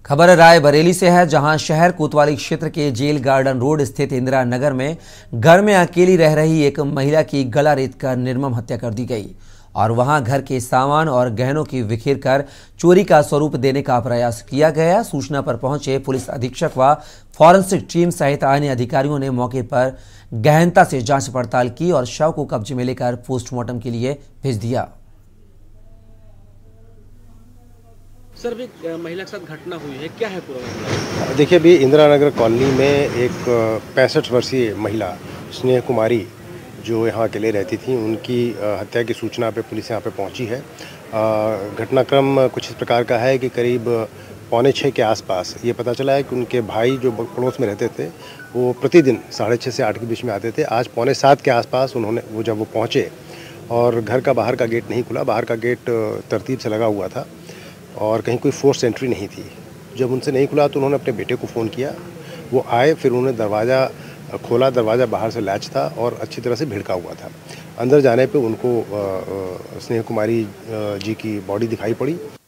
खबर रायबरेली से है, जहां शहर कोतवाली क्षेत्र के जेल गार्डन रोड स्थित इंदिरा नगर में घर में अकेली रह रही एक महिला की गला रेतकर निर्मम हत्या कर दी गई और वहां घर के सामान और गहनों की बिखेर कर चोरी का स्वरूप देने का प्रयास किया गया। सूचना पर पहुंचे पुलिस अधीक्षक व फॉरेंसिक टीम सहित अन्य अधिकारियों ने मौके पर गहनता से जांच पड़ताल की और शव को कब्जे में लेकर पोस्टमार्टम के लिए भेज दिया। सर, भी महिला के साथ घटना हुई है, क्या है पूरा मामला? देखिए, अभी इंदिरा नगर कॉलोनी में एक 65 वर्षीय महिला स्नेह कुमारी जो यहाँ अकेले रहती थी, उनकी हत्या की सूचना पे पुलिस यहाँ पे पहुँची है। घटनाक्रम कुछ इस प्रकार का है कि करीब 5:45 के आसपास ये पता चला है कि उनके भाई जो पड़ोस में रहते थे वो प्रतिदिन 6:30 से 8 के बीच में आते थे। आज 6:45 के आसपास जब वो पहुँचे और घर का बाहर का गेट नहीं खुला, बाहर का गेट तरतीब से लगा हुआ था और कहीं कोई फोर्स एंट्री नहीं थी। जब उनसे नहीं खुला तो उन्होंने अपने बेटे को फ़ोन किया, वो आए, फिर उन्होंने दरवाज़ा खोला। दरवाज़ा बाहर से लैच था और अच्छी तरह से भिड़का हुआ था। अंदर जाने पे उनको स्नेह कुमारी जी की बॉडी दिखाई पड़ी।